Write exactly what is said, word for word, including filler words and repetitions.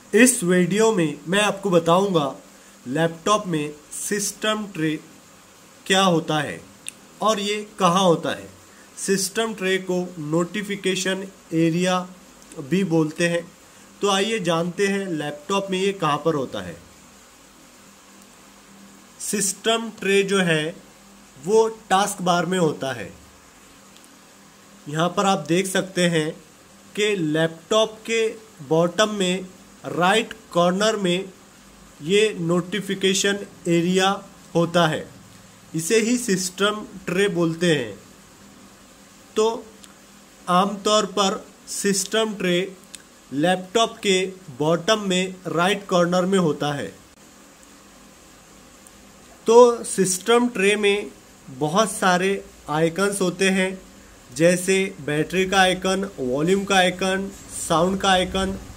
इस वीडियो में मैं आपको बताऊंगा लैपटॉप में सिस्टम ट्रे क्या होता है और ये कहाँ होता है। सिस्टम ट्रे को नोटिफिकेशन एरिया भी बोलते हैं। तो आइए जानते हैं लैपटॉप में ये कहाँ पर होता है। सिस्टम ट्रे जो है वो टास्क बार में होता है। यहाँ पर आप देख सकते हैं कि लैपटॉप के बॉटम में राइट कॉर्नर में ये नोटिफिकेशन एरिया होता है। इसे ही सिस्टम ट्रे बोलते हैं। तो आमतौर पर सिस्टम ट्रे लैपटॉप के बॉटम में राइट कॉर्नर में होता है। तो सिस्टम ट्रे में बहुत सारे आइकन्स होते हैं, जैसे बैटरी का आइकन, वॉल्यूम का आइकन, साउंड का आइकन